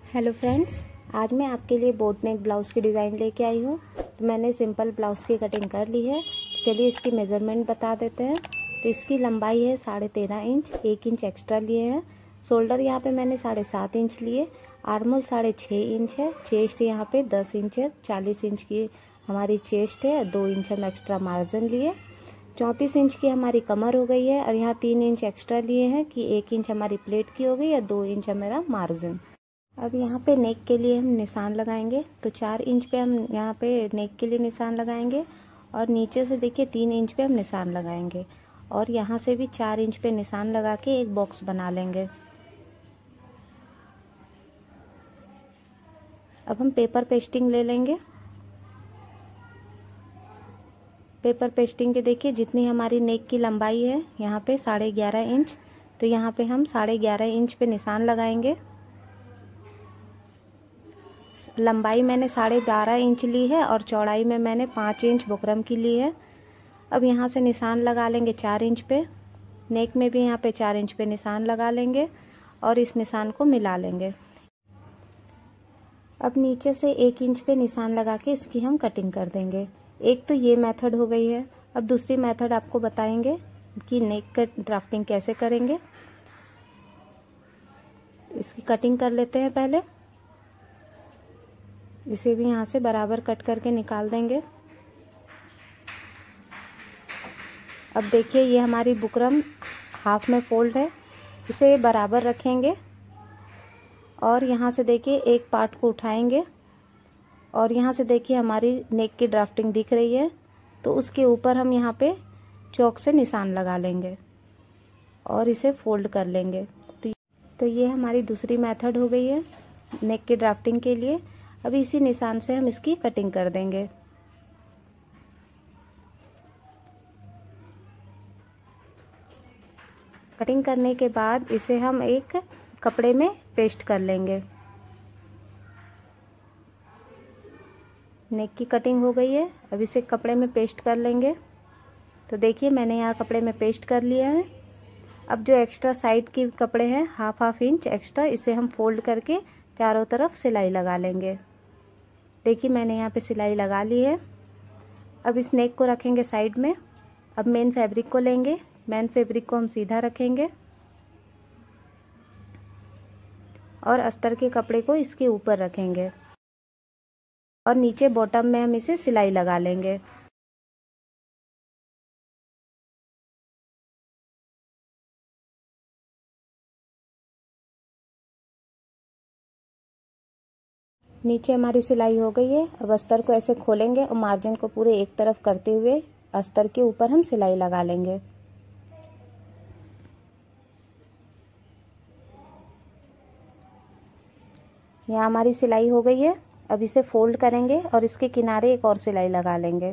Hello friends, आज मैं आपके लिए बोट नेक ब्लाउज़ की डिज़ाइन लेके आई हूँ। तो मैंने सिंपल ब्लाउज़ की कटिंग कर ली है। तो चलिए इसकी मेज़रमेंट बता देते हैं। तो इसकी लंबाई है 13.5 इंच, 1 इंच एक्स्ट्रा लिए हैं। शोल्डर यहाँ पे मैंने 7.5 इंच लिए। आर्मोल 6.5 इंच है। चेस्ट यहाँ पे 10 इंच है। 40 इंच की हमारी चेस्ट है। 2 इंच हम एक्स्ट्रा मार्जिन लिए। 34 इंच की हमारी कमर हो गई है। और यहाँ 3 इंच एक्स्ट्रा लिए हैं कि 1 इंच हमारी प्लेट की हो गई या 2 इंच हमारा मार्जिन। अब यहाँ पे नेक के लिए हम निशान लगाएंगे। तो 4 इंच पे हम यहाँ पे नेक के लिए निशान लगाएंगे और नीचे से देखिए 3 इंच पे हम निशान लगाएंगे और यहाँ से भी 4 इंच पे निशान लगा के एक बॉक्स बना लेंगे। अब हम पेपर पेस्टिंग ले लेंगे। पेपर पेस्टिंग के देखिए जितनी हमारी नेक की लंबाई है यहाँ पे 11.5 इंच, तो यहाँ पे हम 11.5 इंच पे निशान लगाएंगे। लंबाई मैंने 12.5 इंच ली है और चौड़ाई में मैंने 5 इंच बुकरम की ली है। अब यहाँ से निशान लगा लेंगे 4 इंच पे। नेक में भी यहाँ पे 4 इंच पे निशान लगा लेंगे और इस निशान को मिला लेंगे। अब नीचे से 1 इंच पे निशान लगा के इसकी हम कटिंग कर देंगे। एक तो ये मेथड हो गई है। अब दूसरी मेथड आपको बताएंगे कि नेक का ड्राफ्टिंग कैसे करेंगे। इसकी कटिंग कर लेते हैं पहले। इसे भी यहाँ से बराबर कट करके निकाल देंगे। अब देखिए ये हमारी बुकरम हाफ में फोल्ड है, इसे बराबर रखेंगे और यहाँ से देखिए एक पार्ट को उठाएंगे और यहाँ से देखिए हमारी नेक की ड्राफ्टिंग दिख रही है, तो उसके ऊपर हम यहाँ पे चौक से निशान लगा लेंगे और इसे फोल्ड कर लेंगे। तो ये हमारी दूसरी मेथड हो गई है नेक की ड्राफ्टिंग के लिए। अब इसी निशान से हम इसकी कटिंग कर देंगे। कटिंग करने के बाद इसे हम एक कपड़े में पेस्ट कर लेंगे। नेक की कटिंग हो गई है। अब इसे कपड़े में पेस्ट कर लेंगे। तो देखिए मैंने यहाँ कपड़े में पेस्ट कर लिया है। अब जो एक्स्ट्रा साइड की कपड़े हैं हाफ इंच एक्स्ट्रा, इसे हम फोल्ड करके चारों तरफ सिलाई लगा लेंगे। देखिए मैंने यहाँ पे सिलाई लगा ली है। अब इस नेक को रखेंगे साइड में। अब मेन फैब्रिक को लेंगे। मेन फैब्रिक को हम सीधा रखेंगे और अस्तर के कपड़े को इसके ऊपर रखेंगे और नीचे बॉटम में हम इसे सिलाई लगा लेंगे। नीचे हमारी सिलाई हो गई है। अब अस्तर को ऐसे खोलेंगे और मार्जिन को पूरे एक तरफ करते हुए अस्तर के ऊपर हम सिलाई लगा लेंगे। यहाँ हमारी सिलाई हो गई है। अब इसे फोल्ड करेंगे और इसके किनारे एक और सिलाई लगा लेंगे।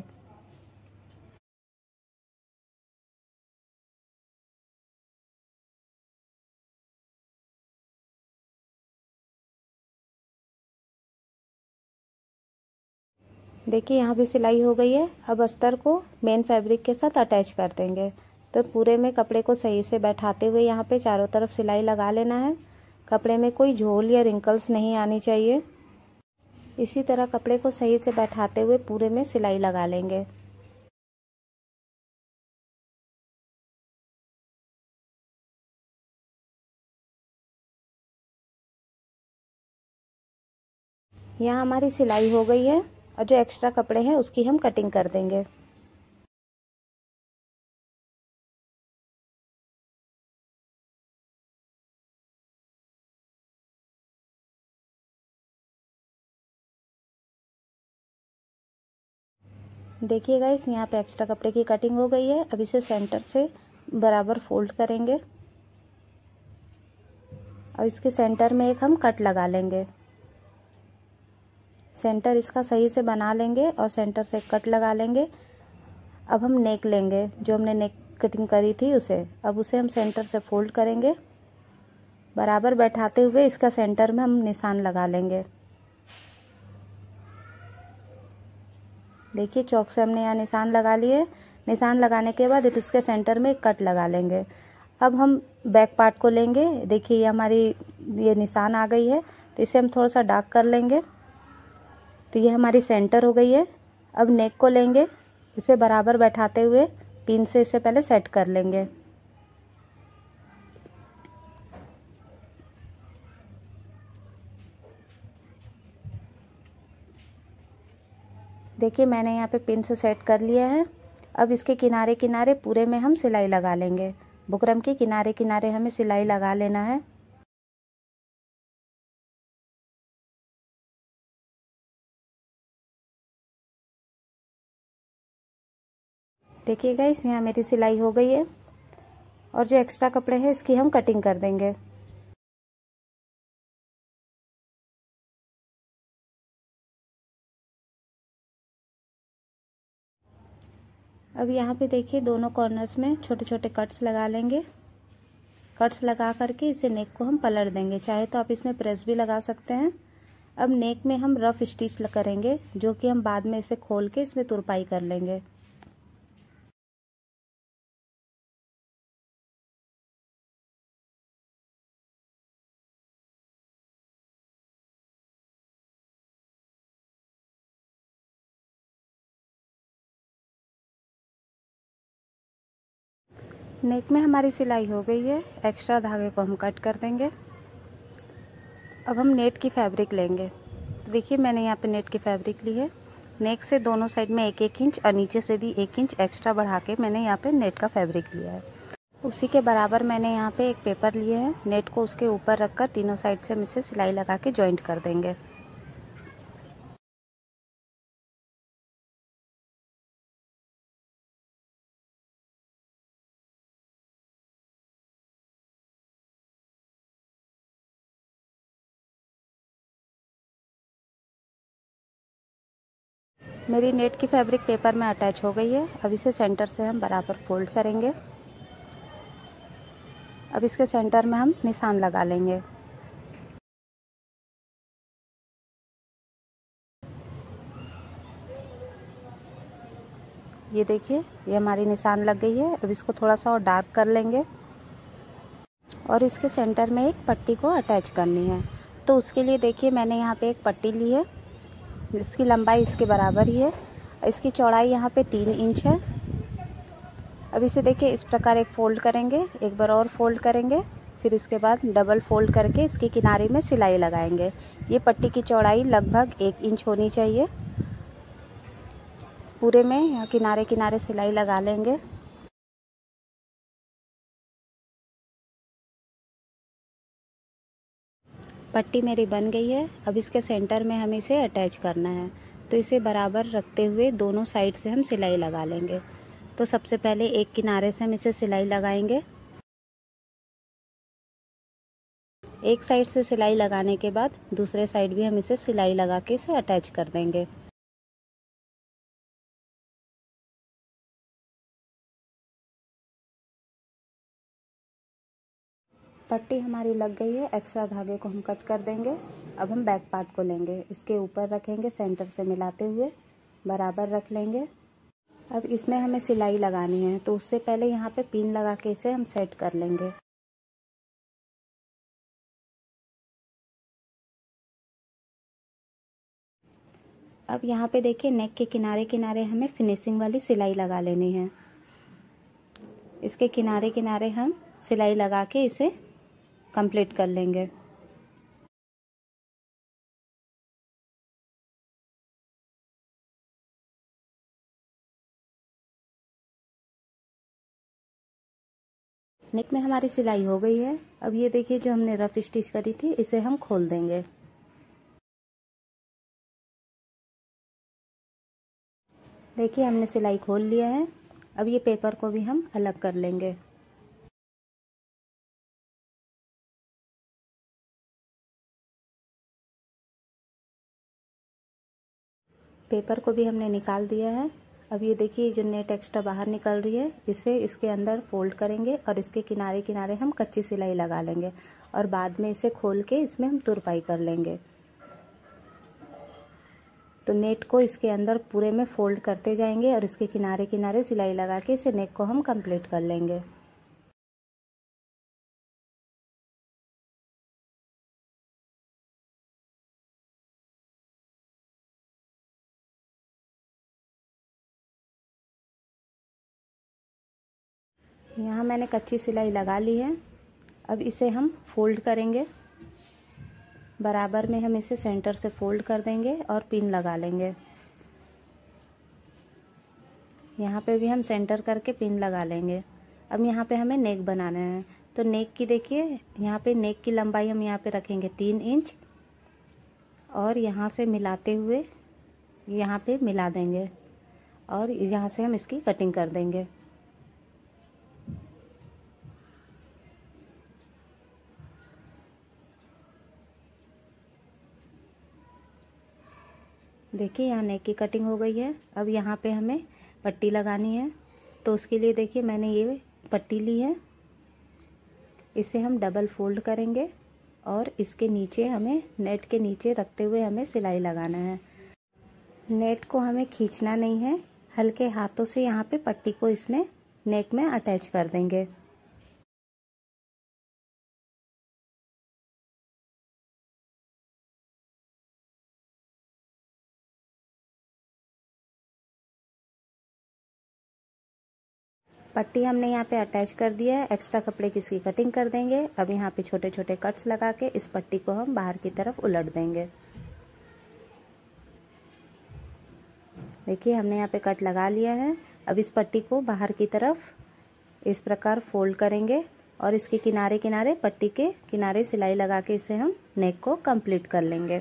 देखिए यहाँ भी सिलाई हो गई है। अब अस्तर को मेन फैब्रिक के साथ अटैच कर देंगे। तो पूरे में कपड़े को सही से बैठाते हुए यहाँ पे चारों तरफ सिलाई लगा लेना है। कपड़े में कोई झोल या रिंकल्स नहीं आनी चाहिए। इसी तरह कपड़े को सही से बैठाते हुए पूरे में सिलाई लगा लेंगे। यहाँ हमारी सिलाई हो गई है और जो एक्स्ट्रा कपड़े हैं उसकी हम कटिंग कर देंगे। देखिए गाइस यहाँ पे एक्स्ट्रा कपड़े की कटिंग हो गई है। अब इसे सेंटर से बराबर फोल्ड करेंगे और इसके सेंटर में एक हम कट लगा लेंगे। सेंटर इसका सही से बना लेंगे और सेंटर से कट लगा लेंगे। अब हम नेक लेंगे, जो हमने नेक कटिंग करी थी उसे। अब उसे हम सेंटर से फोल्ड करेंगे, बराबर बैठाते हुए इसका सेंटर में हम निशान लगा लेंगे। देखिए चौक से हमने यहाँ निशान लगा लिए। निशान लगाने के बाद इसके सेंटर में एक कट लगा लेंगे। अब हम बैक पार्ट को लेंगे। देखिए ये हमारी ये निशान आ गई है। तो इसे हम थोड़ा सा डार्क कर लेंगे। तो ये हमारी सेंटर हो गई है। अब नेक को लेंगे, इसे बराबर बैठाते हुए पिन से इसे पहले सेट कर लेंगे। देखिए मैंने यहाँ पे पिन से सेट कर लिया है। अब इसके किनारे किनारे पूरे में हम सिलाई लगा लेंगे। बुकरम के किनारे किनारे हमें सिलाई लगा लेना है। देखिए गाइस, यहाँ मेरी सिलाई हो गई है और जो एक्स्ट्रा कपड़े हैं इसकी हम कटिंग कर देंगे। अब यहाँ पे देखिए दोनों कॉर्नर्स में छोटे छोटे कट्स लगा लेंगे। कट्स लगा करके इसे नेक को हम पलट देंगे, चाहे तो आप इसमें प्रेस भी लगा सकते हैं। अब नेक में हम रफ स्टिच करेंगे, जो कि हम बाद में इसे खोल के इसमें तुरपाई कर लेंगे। नेक में हमारी सिलाई हो गई है। एक्स्ट्रा धागे को हम कट कर देंगे। अब हम नेट की फैब्रिक लेंगे। तो देखिए मैंने यहाँ पे नेट की फैब्रिक ली है। नेक से दोनों साइड में 1-1 इंच और नीचे से भी 1 इंच एक्स्ट्रा बढ़ा के मैंने यहाँ पे नेट का फैब्रिक लिया है। उसी के बराबर मैंने यहाँ पे एक पेपर लिए है। नेट को उसके ऊपर रखकर तीनों साइड से हम इसे सिलाई लगा के जॉइंट कर देंगे। मेरी नेट की फैब्रिक पेपर में अटैच हो गई है। अब इसे सेंटर से हम बराबर फोल्ड करेंगे। अब इसके सेंटर में हम निशान लगा लेंगे। ये देखिए, ये हमारी निशान लग गई है। अब इसको थोड़ा सा और डार्क कर लेंगे और इसके सेंटर में एक पट्टी को अटैच करनी है। तो उसके लिए देखिए मैंने यहाँ पे एक पट्टी ली है, जिसकी लंबाई इसके बराबर ही है। इसकी चौड़ाई यहाँ पे 3 इंच है। अब इसे देखिए इस प्रकार एक फ़ोल्ड करेंगे, एक बार और फोल्ड करेंगे, फिर इसके बाद डबल फोल्ड करके इसके किनारे में सिलाई लगाएंगे। ये पट्टी की चौड़ाई लगभग 1 इंच होनी चाहिए। पूरे में यहाँ किनारे किनारे सिलाई लगा लेंगे। पट्टी मेरी बन गई है। अब इसके सेंटर में हमें इसे अटैच करना है। तो इसे बराबर रखते हुए दोनों साइड से हम सिलाई लगा लेंगे। तो सबसे पहले एक किनारे से हम इसे सिलाई लगाएंगे। एक साइड से सिलाई लगाने के बाद दूसरे साइड भी हम इसे सिलाई लगा के इसे अटैच कर देंगे। पट्टी हमारी लग गई है। एक्स्ट्रा धागे को हम कट कर देंगे। अब हम बैक पार्ट को लेंगे, इसके ऊपर रखेंगे, सेंटर से मिलाते हुए बराबर रख लेंगे। अब इसमें हमें सिलाई लगानी है, तो उससे पहले यहाँ पे पिन लगा के इसे हम सेट कर लेंगे। अब यहाँ पे देखिए नेक के किनारे किनारे हमें फिनिशिंग वाली सिलाई लगा लेनी है। इसके किनारे किनारे हम सिलाई लगा के इसे कंप्लीट कर लेंगे। नेक में हमारी सिलाई हो गई है। अब ये देखिए जो हमने रफ स्टिच करी थी इसे हम खोल देंगे। देखिए हमने सिलाई खोल लिया है। अब ये पेपर को भी हम अलग कर लेंगे। पेपर को भी हमने निकाल दिया है। अब ये देखिए जो नेट एक्स्ट्रा बाहर निकल रही है, इसे इसके अंदर फोल्ड करेंगे और इसके किनारे किनारे हम कच्ची सिलाई लगा लेंगे और बाद में इसे खोल के इसमें हम तुरपाई कर लेंगे। तो नेट को इसके अंदर पूरे में फोल्ड करते जाएंगे और इसके किनारे किनारे सिलाई लगा के इसे नेक को हम कंप्लीट कर लेंगे। यहाँ मैंने कच्ची सिलाई लगा ली है। अब इसे हम फोल्ड करेंगे, बराबर में हम इसे सेंटर से फोल्ड कर देंगे और पिन लगा लेंगे। यहाँ पे भी हम सेंटर करके पिन लगा लेंगे। अब यहाँ पे हमें नेक बनाना है, तो नेक की देखिए यहाँ पे नेक की लंबाई हम यहाँ पे रखेंगे 3 इंच और यहाँ से मिलाते हुए यहाँ पे मिला देंगे और यहाँ से हम इसकी कटिंग कर देंगे। देखिए यहाँ नेक की कटिंग हो गई है। अब यहाँ पे हमें पट्टी लगानी है, तो उसके लिए देखिए मैंने ये पट्टी ली है, इसे हम डबल फोल्ड करेंगे और इसके नीचे हमें नेट के नीचे रखते हुए हमें सिलाई लगाना है। नेट को हमें खींचना नहीं है, हल्के हाथों से यहाँ पे पट्टी को इसमें नेक में अटैच कर देंगे। पट्टी हमने यहाँ पे अटैच कर दिया है, एक्स्ट्रा कपड़े की इसकी कटिंग कर देंगे। अब यहाँ पे छोटे छोटे कट्स लगा के इस पट्टी को हम बाहर की तरफ उलट देंगे। देखिए हमने यहाँ पे कट लगा लिया है। अब इस पट्टी को बाहर की तरफ इस प्रकार फोल्ड करेंगे और इसके किनारे किनारे पट्टी के किनारे सिलाई लगा के इसे हम नेक को कंप्लीट कर लेंगे।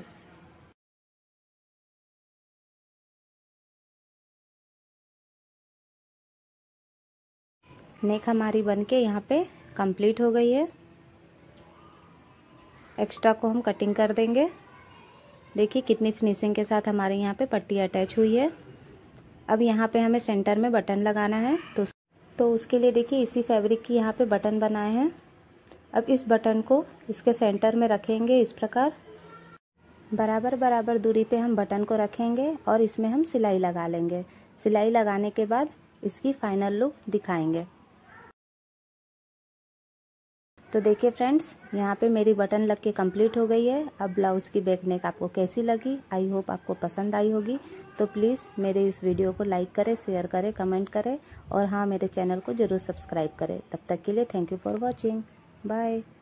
नेक हमारी बनके यहाँ पे कंप्लीट हो गई है। एक्स्ट्रा को हम कटिंग कर देंगे। देखिए कितनी फिनिशिंग के साथ हमारे यहाँ पे पट्टी अटैच हुई है। अब यहाँ पे हमें सेंटर में बटन लगाना है, तो उसके लिए देखिए इसी फैब्रिक की यहाँ पे बटन बनाए हैं। अब इस बटन को इसके सेंटर में रखेंगे, इस प्रकार बराबर बराबर दूरी पे हम बटन को रखेंगे और इसमें हम सिलाई लगा लेंगे। सिलाई लगाने के बाद इसकी फाइनल लुक दिखाएंगे। तो देखिए फ्रेंड्स, यहाँ पे मेरी बटन लग के कंप्लीट हो गई है। अब ब्लाउज़ की बैक नेक आपको कैसी लगी, आई होप आपको पसंद आई होगी। तो प्लीज़ मेरे इस वीडियो को लाइक करें, शेयर करें, कमेंट करें और हाँ, मेरे चैनल को ज़रूर सब्सक्राइब करें। तब तक के लिए thank you for watching. Bye.